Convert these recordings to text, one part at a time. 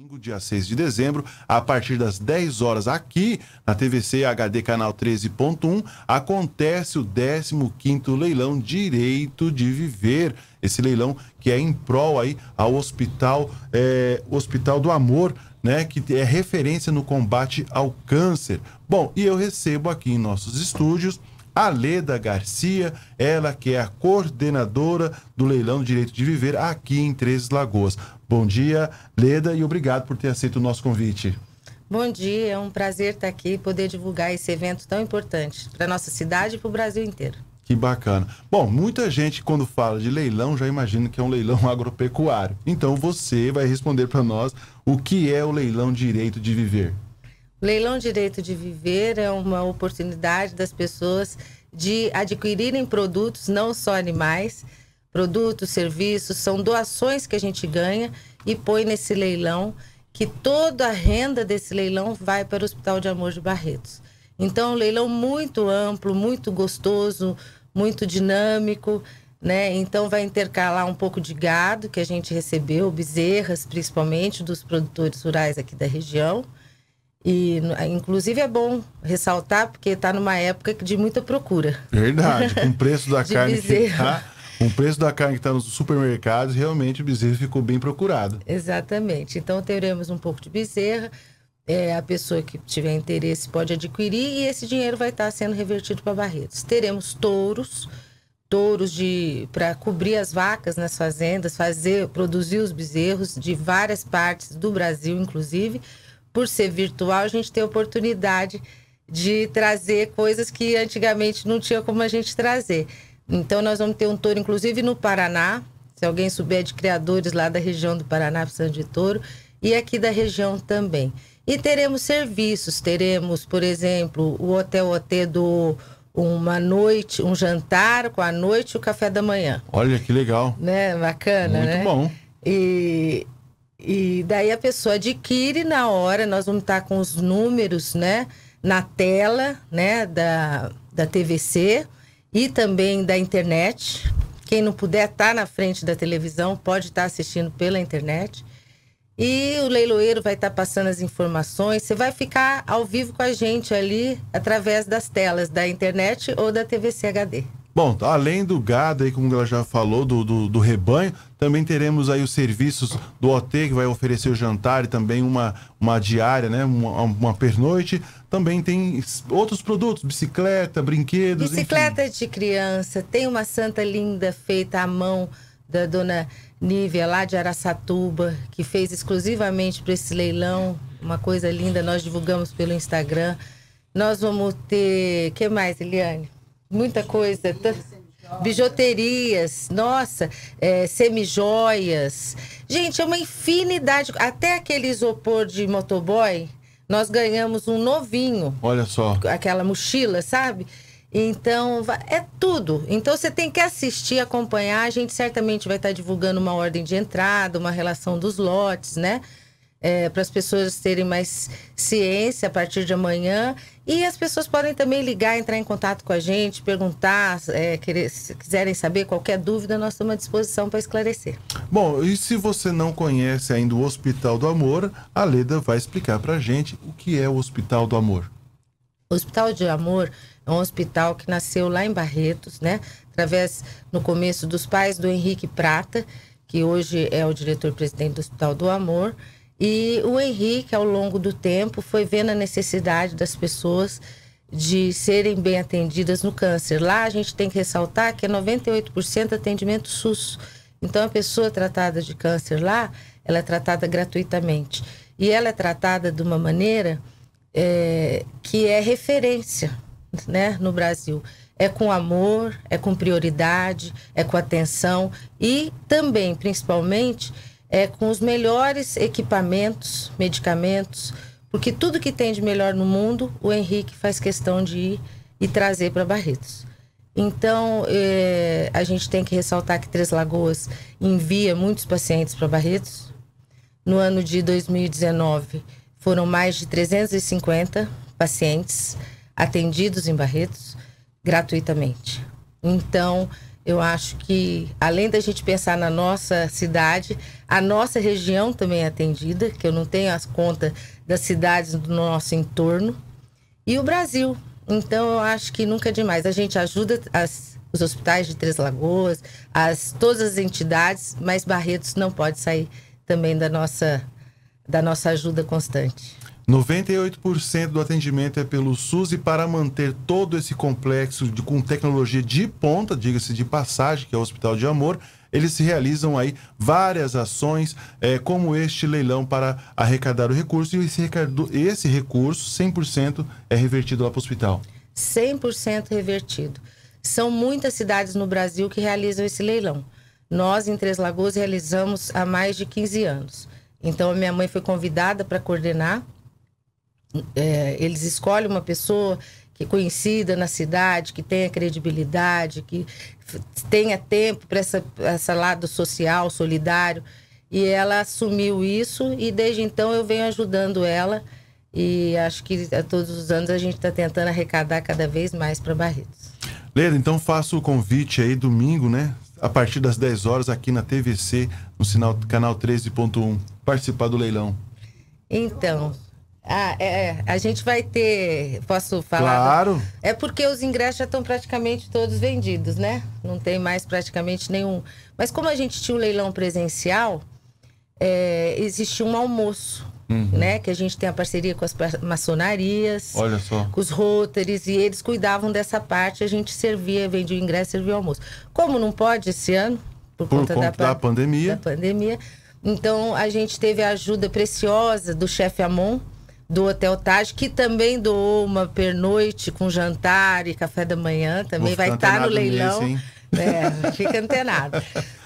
dia 6 de dezembro, a partir das 10 horas, aqui na TVC HD Canal 13.1, acontece o 15º leilão Direito de Viver. Esse leilão que é em prol aí ao Hospital do Amor, né, que é referência no combate ao câncer. Bom, e eu recebo aqui em nossos estúdios a Leda Garcia, ela que é a coordenadora do leilão Direito de Viver aqui em Três Lagoas. Bom dia, Leda, e obrigado por ter aceito o nosso convite. Bom dia, é um prazer estar aqui e poder divulgar esse evento tão importante para a nossa cidade e para o Brasil inteiro. Que bacana. Bom, muita gente quando fala de leilão já imagina que é um leilão agropecuário. Então você vai responder para nós o que é o leilão Direito de Viver. O leilão Direito de Viver é uma oportunidade das pessoas de adquirirem produtos, não só animais, produtos, serviços, são doações que a gente ganha e põe nesse leilão, que toda a renda desse leilão vai para o Hospital de Amor de Barretos. Então, um leilão muito amplo, muito gostoso, muito dinâmico, né? Então, vai intercalar um pouco de gado que a gente recebeu, bezerras, principalmente, dos produtores rurais aqui da região. E, inclusive, é bom ressaltar, porque está numa época de muita procura. Verdade, com o preço da carne bezerro. Com o preço da carne que está nos supermercados, realmente o bezerro ficou bem procurado. Exatamente. Então, teremos um pouco de bezerra. A pessoa que tiver interesse pode adquirir e esse dinheiro vai estar sendo revertido para Barretos. Teremos touros para cobrir as vacas nas fazendas, produzir os bezerros de várias partes do Brasil, inclusive. Por ser virtual, a gente tem a oportunidade de trazer coisas que antigamente não tinha como a gente trazer. Então, nós vamos ter um touro, inclusive, no Paraná. Se alguém souber de criadores lá da região do Paraná, precisando de touro. E aqui da região também. E teremos serviços. Teremos, por exemplo, o Hotel OT uma noite, um jantar com a noite e o café da manhã. Olha, que legal. Né? Bacana, muito, né? Muito bom. E daí a pessoa adquire na hora, nós vamos estar com os números, né, na tela, né, da TVC e também da internet. Quem não puder estar na frente da televisão pode estar assistindo pela internet. E o leiloeiro vai estar passando as informações. Você vai ficar ao vivo com a gente ali através das telas da internet ou da TVC HD. Bom, além do gado, aí, como ela já falou, do rebanho, também teremos aí os serviços do OT, que vai oferecer o jantar e também uma diária, né? Uma pernoite. Também tem outros produtos, bicicleta, brinquedos, Bicicleta enfim. De criança, tem uma santa linda feita à mão da dona Nívia, lá de Araçatuba, que fez exclusivamente para esse leilão. Uma coisa linda, nós divulgamos pelo Instagram. Nós vamos ter... O que mais, Eliane? Muita coisa, bijuterias, nossa, semijoias. Gente, é uma infinidade, até aquele isopor de motoboy, nós ganhamos um novinho. Olha só. Aquela mochila, sabe? Então, é tudo. Então, você tem que assistir, acompanhar. A gente certamente vai estar divulgando uma ordem de entrada, uma relação dos lotes, né? Para as pessoas terem mais ciência a partir de amanhã. E as pessoas podem também ligar, entrar em contato com a gente, perguntar, se quiserem saber qualquer dúvida, nós estamos à disposição para esclarecer. Bom, e se você não conhece ainda o Hospital do Amor, a Leda vai explicar para a gente o que é o Hospital do Amor. O Hospital do Amor é um hospital que nasceu lá em Barretos, né? Através, no começo, dos pais do Henrique Prata, que hoje é o diretor-presidente do Hospital do Amor. E o Henrique, ao longo do tempo, foi vendo a necessidade das pessoas de serem bem atendidas no câncer. Lá a gente tem que ressaltar que é 98% atendimento SUS. Então, a pessoa tratada de câncer lá, ela é tratada gratuitamente. E ela é tratada de uma maneira que é referência, né, no Brasil. É com amor, é com prioridade, é com atenção e também, principalmente... com os melhores equipamentos, medicamentos, porque tudo que tem de melhor no mundo, o Henrique faz questão de ir e trazer para Barretos. Então, a gente tem que ressaltar que Três Lagoas envia muitos pacientes para Barretos. No ano de 2019, foram mais de 350 pacientes atendidos em Barretos gratuitamente. Então, Eu acho que, além da gente pensar na nossa cidade, a nossa região também é atendida, que eu não tenho as contas das cidades do nosso entorno, e o Brasil. Então, eu acho que nunca é demais. A gente ajuda os hospitais de Três Lagoas, todas as entidades, mas Barretos não pode sair também da nossa ajuda constante. 98% do atendimento é pelo SUS, e para manter todo esse complexo com tecnologia de ponta, diga-se de passagem, que é o Hospital de Amor, eles realizam aí várias ações, como este leilão para arrecadar o recurso, e esse recurso 100% é revertido lá para o hospital. 100% revertido. São muitas cidades no Brasil que realizam esse leilão. Nós, em Três Lagoas, realizamos há mais de 15 anos. Então, a minha mãe foi convidada para coordenar. Eles escolhem uma pessoa que é conhecida na cidade, que tenha credibilidade, que tenha tempo para esse lado social, solidário. E ela assumiu isso, e desde então eu venho ajudando ela. E acho que todos os anos a gente está tentando arrecadar cada vez mais para Barretos. Leda, então faço o convite aí domingo, né? A partir das 10 horas aqui na TVC, no canal 13.1, participar do leilão. Então, a gente vai ter, posso falar? Claro. É porque os ingressos já estão praticamente todos vendidos, né? Não tem mais praticamente nenhum. Mas como a gente tinha um leilão presencial, existia um almoço. Né? Que a gente tem a parceria com as maçonarias, olha só, com os Rotaries, e eles cuidavam dessa parte. A gente vendia o ingresso, servia o almoço. Como não pode esse ano, por conta da pandemia, então a gente teve a ajuda preciosa do chefe Amon, do Hotel Taj, que também doou uma pernoite com jantar e café da manhã. Também vai estar no leilão. Fica antenado.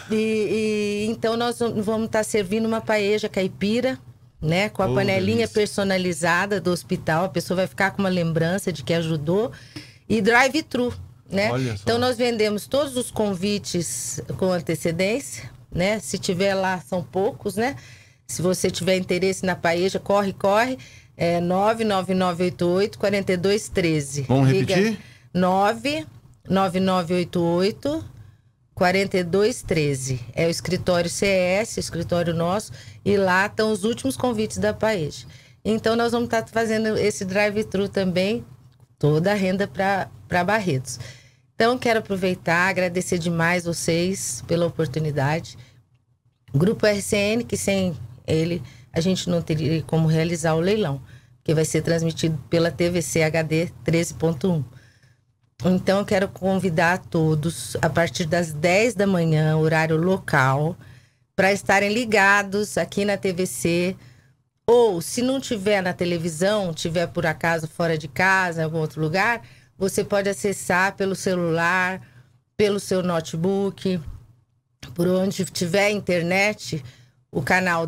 Então nós vamos estar servindo uma paeja caipira, né, com a panelinha personalizada do hospital. A pessoa vai ficar com uma lembrança de que ajudou. E drive-thru, né? Então nós vendemos todos os convites com antecedência, né? Se tiver lá, são poucos, né? Se você tiver interesse na paeja, corre. 99988-4213. Vamos repetir? 99988-4213. É o escritório CS, o escritório nosso, e lá estão os últimos convites da Paeja. Então nós vamos estar fazendo esse drive-thru também, toda a renda para Barretos. Então quero aproveitar, agradecer demais vocês pela oportunidade. O Grupo RCN, que sem ele a gente não teria como realizar o leilão, que vai ser transmitido pela TVC HD 13.1. Então, eu quero convidar todos, a partir das 10 da manhã, horário local, para estarem ligados aqui na TVC. Ou, se não tiver na televisão, tiver por acaso fora de casa, em algum outro lugar, você pode acessar pelo celular, pelo seu notebook, por onde tiver internet, o canal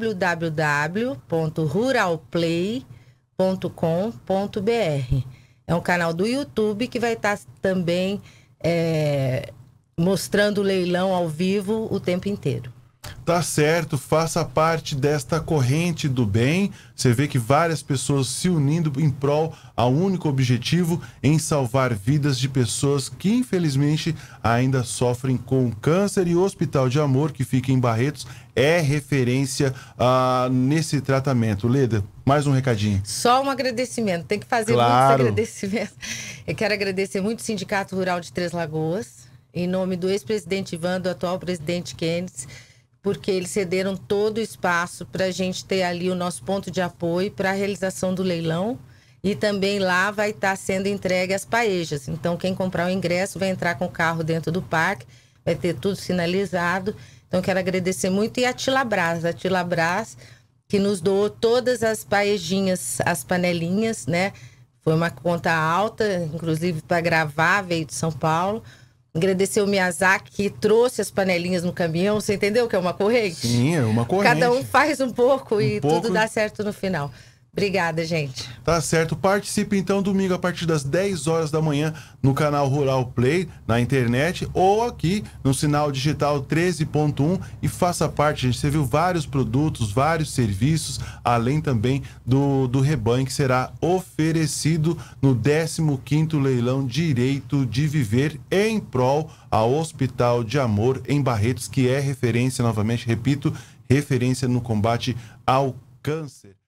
www.ruralplay.com.br. É um canal do YouTube que vai estar também mostrando o leilão ao vivo o tempo inteiro. Tá certo, faça parte desta corrente do bem. Você vê que várias pessoas se unindo em prol ao único objetivo, em salvar vidas de pessoas que infelizmente ainda sofrem com câncer. E o Hospital de Amor, que fica em Barretos, é referência nesse tratamento. Leda, mais um recadinho. Só um agradecimento, tem que fazer muitos agradecimentos. Eu quero agradecer muito o Sindicato Rural de Três Lagoas, em nome do ex-presidente Ivan, do atual presidente Kenneth, porque eles cederam todo o espaço para a gente ter ali o nosso ponto de apoio para a realização do leilão. E também lá vai estar sendo entregue as paejas. Então, quem comprar o ingresso vai entrar com o carro dentro do parque, vai ter tudo sinalizado. Então, quero agradecer muito. E a Tilabras, que nos doou todas as paejinhas, as panelinhas, né? Foi uma conta alta, inclusive para gravar, veio de São Paulo. Agradecer o Miyazaki, que trouxe as panelinhas no caminhão. Você entendeu que é uma corrente? Sim, é uma corrente. Cada um faz um pouco e tudo dá certo no final. Obrigada, gente. Tá certo. Participe então domingo a partir das 10 horas da manhã no canal Rural Play, na internet ou aqui no sinal digital 13.1 e faça parte, gente. Você viu vários produtos, vários serviços, além também do rebanho que será oferecido no 15º leilão Direito de Viver em prol ao Hospital de Amor em Barretos, que é referência, novamente repito, referência no combate ao câncer.